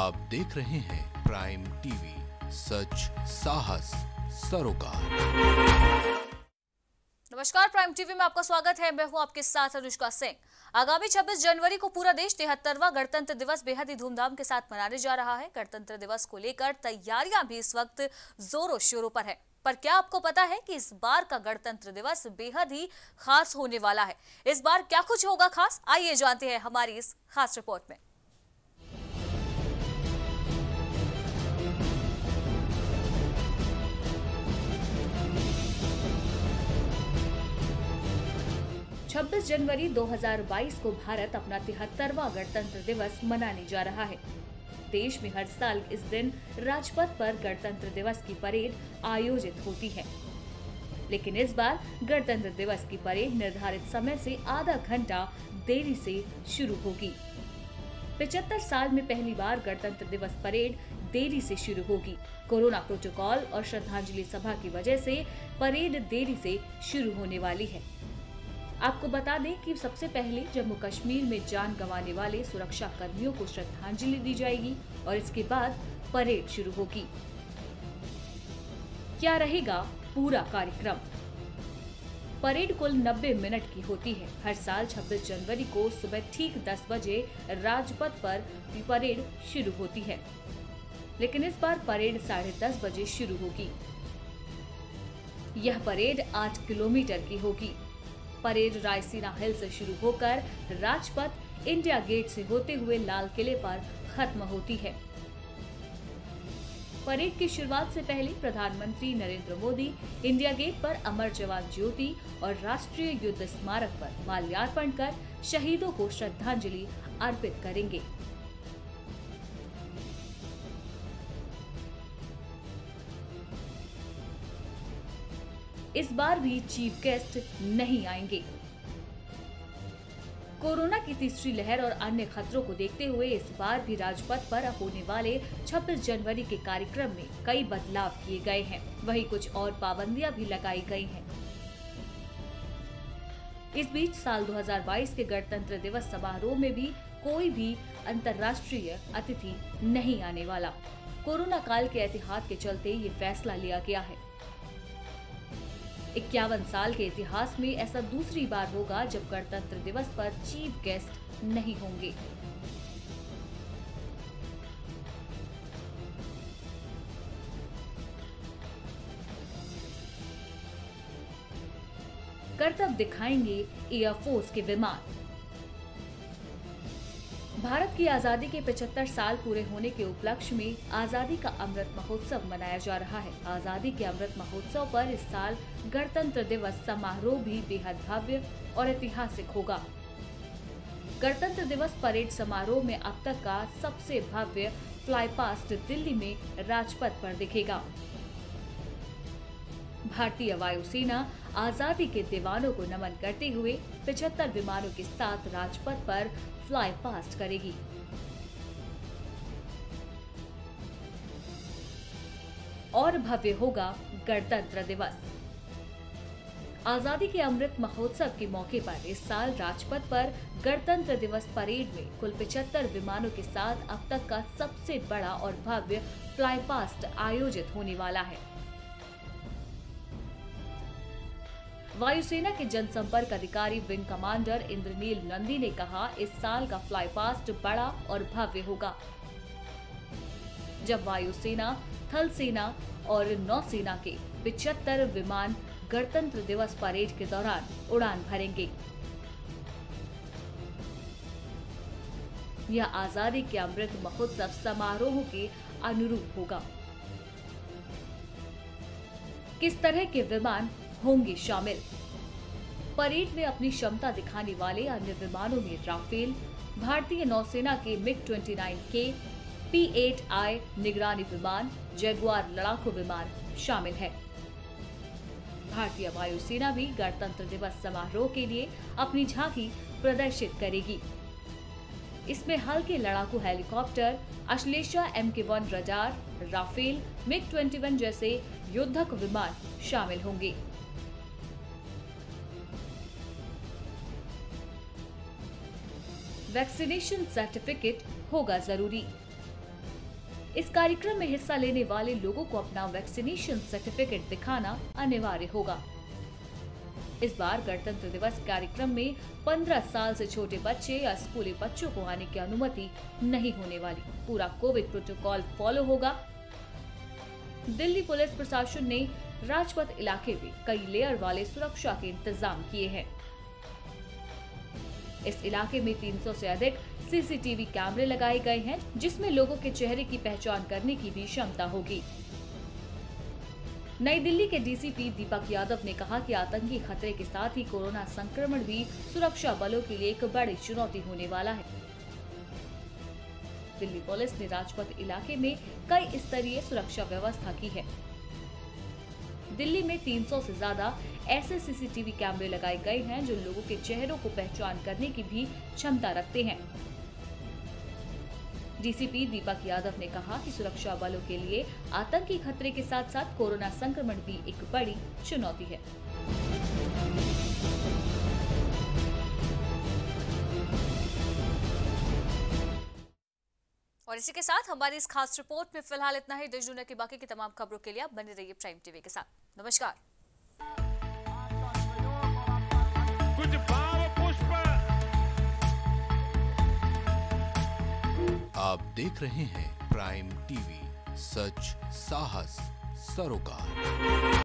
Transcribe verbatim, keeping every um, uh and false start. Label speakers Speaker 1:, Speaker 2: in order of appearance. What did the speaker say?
Speaker 1: आप देख रहे हैं प्राइम टीवी, सच साहस सरोकार।
Speaker 2: नमस्कार, प्राइम टीवी में आपका स्वागत है। मैं हूं आपके साथ अनुष्का सिंह। आगामी छब्बीस जनवरी को पूरा देश तिहत्तरवां गणतंत्र दिवस बेहद ही धूमधाम के साथ मनाने जा रहा है। गणतंत्र दिवस को लेकर तैयारियां भी इस वक्त जोरों शोरों पर है। पर क्या आपको पता है कि इस बार का गणतंत्र दिवस बेहद ही खास होने वाला है? इस बार क्या कुछ होगा खास, आइए जानते हैं हमारी इस खास रिपोर्ट में। छब्बीस जनवरी दो हज़ार बाईस को भारत अपना तिहत्तरवां गणतंत्र दिवस मनाने जा रहा है। देश में हर साल इस दिन राजपथ पर गणतंत्र दिवस की परेड आयोजित होती है, लेकिन इस बार गणतंत्र दिवस की परेड निर्धारित समय से आधा घंटा देरी से शुरू होगी। पचहत्तर साल में पहली बार गणतंत्र दिवस परेड देरी से शुरू होगी। कोरोना प्रोटोकॉल और श्रद्धांजलि सभा की वजह से परेड देरी से शुरू होने वाली है। आपको बता दें कि सबसे पहले जम्मू कश्मीर में जान गंवाने वाले सुरक्षा कर्मियों को श्रद्धांजलि दी जाएगी और इसके बाद परेड शुरू होगी। क्या रहेगा पूरा कार्यक्रम? परेड कुल नब्बे मिनट की होती है। हर साल छब्बीस जनवरी को सुबह ठीक दस बजे राजपथ पर परेड शुरू होती है, लेकिन इस बार परेड साढ़े दस बजे शुरू होगी। यह परेड आठ किलोमीटर की होगी। परेड रायसीना हिल से शुरू होकर राजपथ, इंडिया गेट से होते हुए लाल किले पर खत्म होती है। परेड की शुरुआत से पहले प्रधानमंत्री नरेंद्र मोदी इंडिया गेट पर अमर जवान ज्योति और राष्ट्रीय युद्ध स्मारक पर माल्यार्पण कर शहीदों को श्रद्धांजलि अर्पित करेंगे। इस बार भी चीफ गेस्ट नहीं आएंगे। कोरोना की तीसरी लहर और अन्य खतरों को देखते हुए इस बार भी राजपथ पर होने वाले छब्बीस जनवरी के कार्यक्रम में कई बदलाव किए गए हैं। वहीं कुछ और पाबंदियां भी लगाई गई हैं। इस बीच साल दो हज़ार बाईस के गणतंत्र दिवस समारोह में भी कोई भी अंतर्राष्ट्रीय अतिथि नहीं आने वाला। कोरोना काल के एहतियात के चलते ये फैसला लिया गया है। इक्यावन साल के इतिहास में ऐसा दूसरी बार होगा जब गणतंत्र दिवस पर चीफ गेस्ट नहीं होंगे। करतब दिखाएंगे एयरफोर्स के विमान। भारत की आजादी के पचहत्तर साल पूरे होने के उपलक्ष्य में आजादी का अमृत महोत्सव मनाया जा रहा है। आजादी के अमृत महोत्सव पर इस साल गणतंत्र दिवस समारोह भी बेहद भव्य और ऐतिहासिक होगा। गणतंत्र दिवस परेड समारोह में अब तक का सबसे भव्य फ्लाई पास्ट दिल्ली में राजपथ पर दिखेगा। भारतीय वायुसेना आजादी के दीवानों को नमन करते हुए पचहत्तर विमानों के साथ राजपथ पर फ्लाई पास्ट करेगी। और भव्य होगा गणतंत्र दिवस। आजादी के अमृत महोत्सव के मौके पर इस साल राजपथ पर गणतंत्र दिवस परेड में कुल पचहत्तर विमानों के साथ अब तक का सबसे बड़ा और भव्य फ्लाई पास्ट आयोजित होने वाला है। वायुसेना के जनसंपर्क अधिकारी विंग कमांडर इंद्रनील नंदी ने कहा, इस साल का फ्लाई पास्ट बड़ा और भव्य होगा, जब वायुसेना, थल सेना और नौसेना के पचहत्तर विमान गणतंत्र दिवस परेड के दौरान उड़ान भरेंगे। यह आजादी के अमृत महोत्सव समारोह के अनुरूप होगा। किस तरह के विमान होंगे शामिल? परेड में अपनी क्षमता दिखाने वाले अन्य विमानों में राफेल, भारतीय नौसेना के मिग उनतीस के, पी एट आई निगरानी विमान, जगुआर लड़ाकू विमान शामिल है। भारतीय वायुसेना भी गणतंत्र दिवस समारोह के लिए अपनी झांकी प्रदर्शित करेगी। इसमें हल्के लड़ाकू helicopter, Ashlesha M K one radar, Rafale, MiG इक्कीस जैसे युद्धक विमान शामिल होंगे। वैक्सीनेशन सर्टिफिकेट होगा जरूरी। इस कार्यक्रम में हिस्सा लेने वाले लोगों को अपना वैक्सीनेशन सर्टिफिकेट दिखाना अनिवार्य होगा। इस बार गणतंत्र दिवस कार्यक्रम में पंद्रह साल से छोटे बच्चे या स्कूली बच्चों को आने की अनुमति नहीं होने वाली। पूरा कोविड प्रोटोकॉल फॉलो होगा। दिल्ली पुलिस प्रशासन ने राजपथ इलाके में कई लेयर वाले सुरक्षा के इंतजाम किए हैं। इस इलाके में तीन सौ से अधिक सीसीटीवी कैमरे लगाए गए हैं, जिसमें लोगों के चेहरे की पहचान करने की भी क्षमता होगी। नई दिल्ली के डीसीपी दीपक यादव ने कहा कि आतंकी खतरे के साथ ही कोरोना संक्रमण भी सुरक्षा बलों के लिए एक बड़ी चुनौती होने वाला है। दिल्ली पुलिस ने राजपथ इलाके में कई स्तरीय सुरक्षा व्यवस्था की है। दिल्ली में तीन सौ से ज्यादा ऐसे सीसीटीवी कैमरे लगाए गए हैं जो लोगों के चेहरों को पहचान करने की भी क्षमता रखते हैं। डीसीपी दीपक यादव ने कहा कि सुरक्षा बलों के लिए आतंकी खतरे के साथ साथ कोरोना संक्रमण भी एक बड़ी चुनौती है।
Speaker 3: और इसी के साथ हमारी इस खास रिपोर्ट में फिलहाल इतना ही। देश दुनिया की बाकी की तमाम खबरों के लिए आप बने रहिए प्राइम टीवी के साथ। नमस्कार।
Speaker 4: कुछ भाव पुष्प।
Speaker 1: आप देख रहे हैं प्राइम टीवी, सच साहस सरोकार।